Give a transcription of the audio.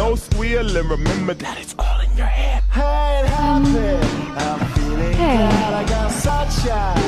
no squeal, and remember that it's all in your head. Hey, it happened. I'm feeling glad I got sunshine.